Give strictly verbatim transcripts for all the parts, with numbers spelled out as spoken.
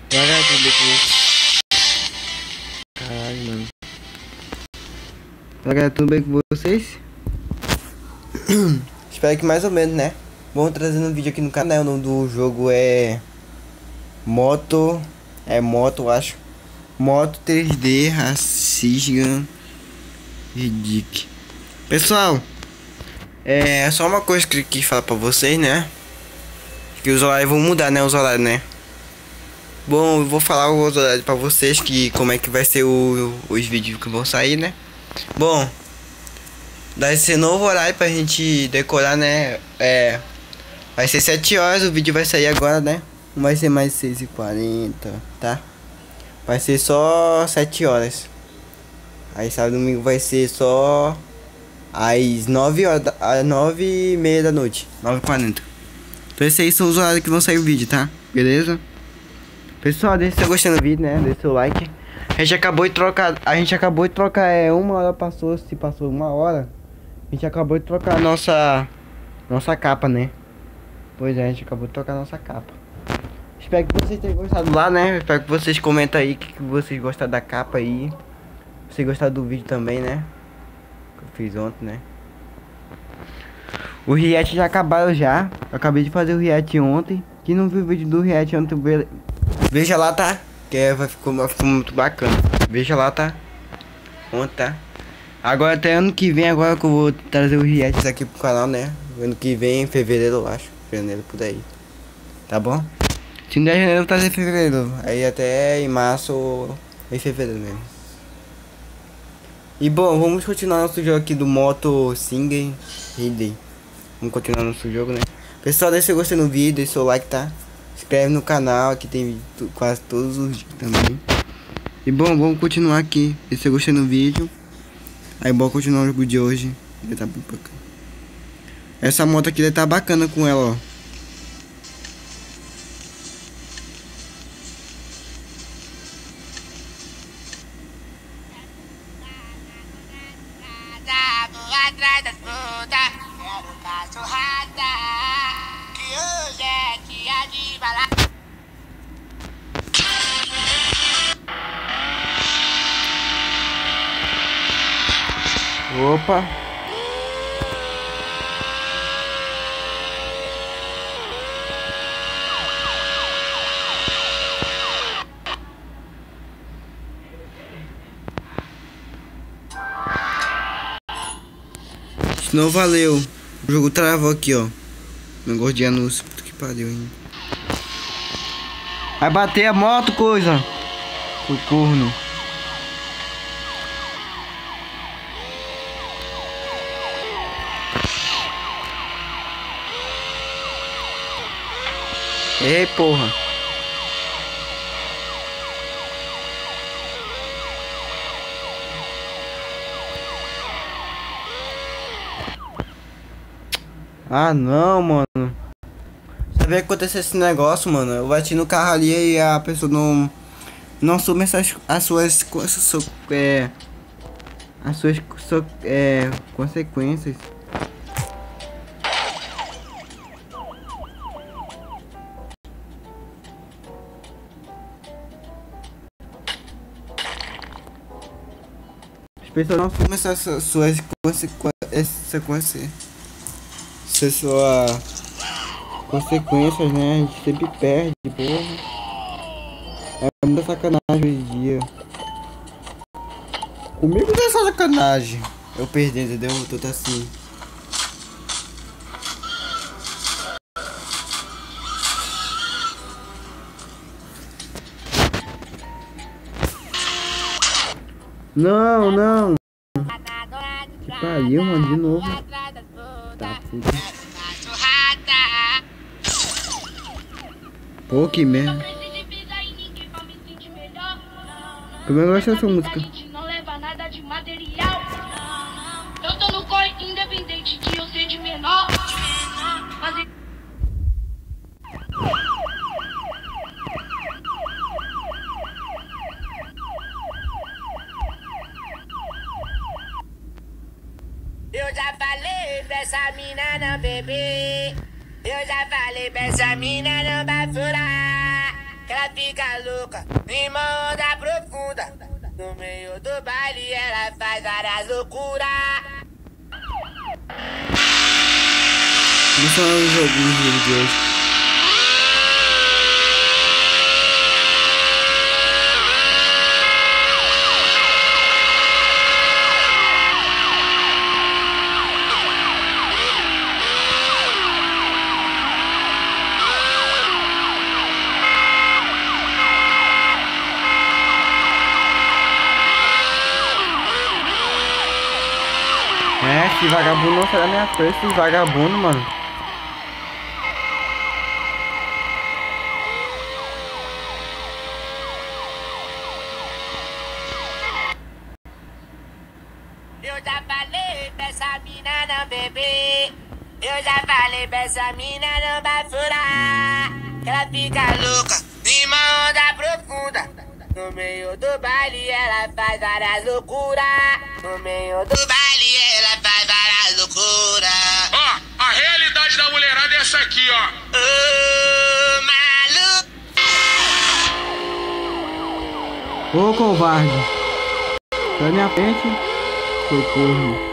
Vai, tudo bem com você? Caralho, mano. Galera, tudo bem com vocês? Espero que mais ou menos, né? Vamos trazendo um vídeo aqui no canal. O nome do jogo é Moto. É Moto, acho. Moto três D Racisgan Ridic. Pessoal, é só uma coisa que eu quis falar pra vocês, né? Que os horários vão mudar, né? Os horários, né? Bom, eu vou falar os horários pra vocês, que como é que vai ser o, os vídeos que vão sair, né? Bom, vai ser novo horário pra gente decorar, né? É, vai ser sete horas, o vídeo vai sair agora, né? Não vai ser mais seis e quarenta, tá? Vai ser só sete horas. Aí sábado e domingo vai ser só às nove horas, da- às nove e meia da noite, nove e quarenta. Então esses aí são os horários que vão sair o vídeo, tá? Beleza? Pessoal, deixa seu gostando do vídeo, né? Deixa seu like. A gente acabou de trocar. A gente acabou de trocar. É, uma hora passou. Se passou uma hora. A gente acabou de trocar a nossa. Nossa capa, né? Pois é, a gente acabou de trocar a nossa capa. Espero que vocês tenham gostado lá, né? Espero que vocês comentem aí o que, que vocês gostaram da capa aí. Se vocês gostaram do vídeo também, né? Que eu fiz ontem, né? O react já acabaram já. Eu acabei de fazer o react ontem. Quem não viu o vídeo do react ontem, ve- veja lá, tá? Que é, vai ficar, vai ficar muito bacana. Veja lá, tá? Ontem, tá? Agora até ano que vem, agora que eu vou trazer o react aqui pro canal, né? Ano que vem, em fevereiro, eu acho. Janeiro, por aí. Tá bom? Se não der janeiro, eu vou trazer em fevereiro. Aí até em março ou em fevereiro mesmo. E bom, vamos continuar nosso jogo aqui do Moto Singer Ridley. Vamos continuar nosso jogo, né? Pessoal, deixa seu gostei no vídeo, deixa seu like, tá? Se inscreve no canal, aqui tem vídeo tu- quase todos os dias também. E bom, vamos continuar aqui. Deixa seu gostei no vídeo. Aí bora continuar o jogo de hoje. Ele tá bem bacana. Essa moto aqui deve tá bacana com ela, ó. Vou atrás das frutas, quero cachorrada, que hoje é dia de balada. Opa. Isso não valeu. O jogo travou aqui, ó. Negócio de anúncio. Puta que pariu, hein. Vai bater a moto, coisa. O corno. Ei, porra. Ah, não, mano. Sabia que aconteceu esse negócio, mano? Eu bati no carro ali e a pessoa não... Não assume essas, as suas... co- so- é, as suas so- é, consequências. As pessoas não assumem essas su- suas consequências. Essas suas consequências, né? A gente sempre perde, porra. É muita sacanagem hoje em dia. Comigo não é só sacanagem. Eu perdi, entendeu? Eu tô assim. Não, não. Que pariu, mano, de novo. Tá, puta. Pô, que merda. Como eu gosto dessa música. Não leva nada de material. Eu tô no corre independente de eu ser de menor. Mas Eu já falei pra essa mina não beber. Eu já falei pra essa mina não bafurar. que ela fica louca, em uma onda profunda. No meio do baile ela faz várias loucuras. Vamos falar um joguinho do jogo de hoje. É, que vagabundo não sai da minha frente, esse vagabundo, mano. Eu já falei pra essa mina não beber. Eu já falei pra essa mina não bafurar. Que ela fica louca, em uma onda profunda. No meio do baile ela faz várias loucuras. No meio do baile ela faz várias loucuras. Ó, a realidade da mulherada é essa aqui, ó. Ô, maluco. Ô, covarde. Da minha frente, socorro.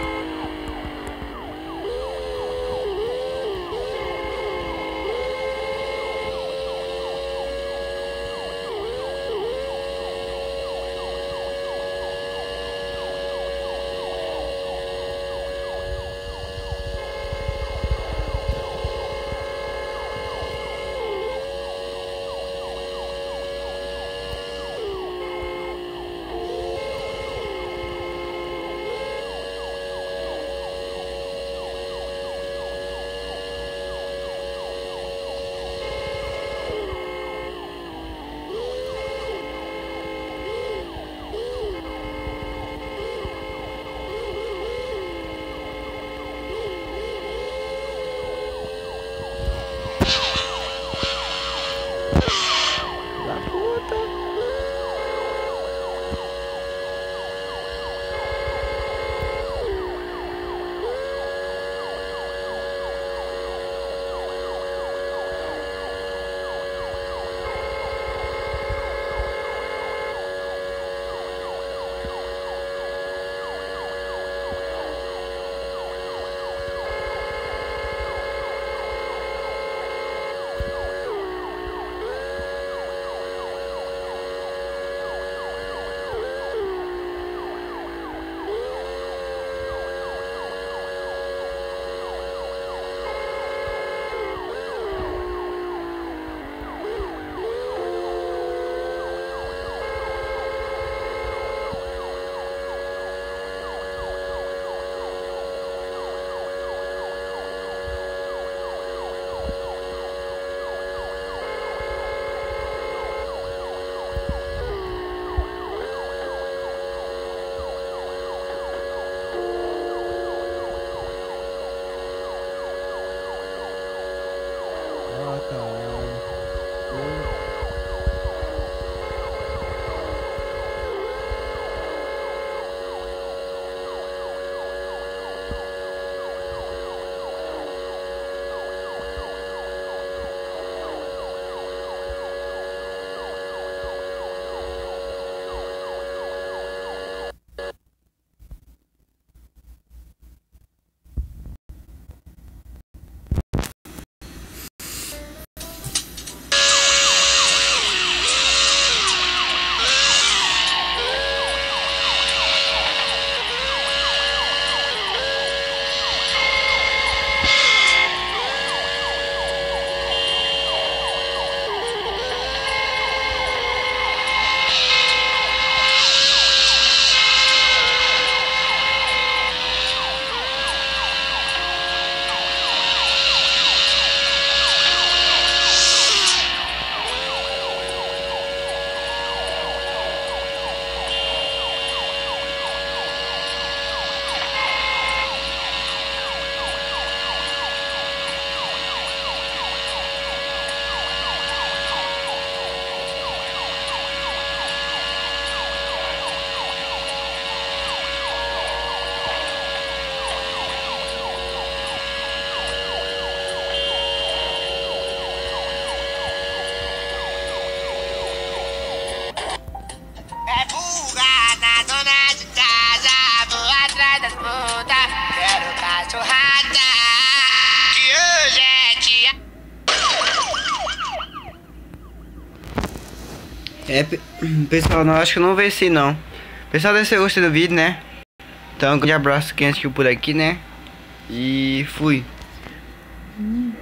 É, pessoal, não, acho que eu não venci não. Pessoal, se você gostou do vídeo, né? Então, um grande abraço quem assistiu por aqui, né? E fui. Hum.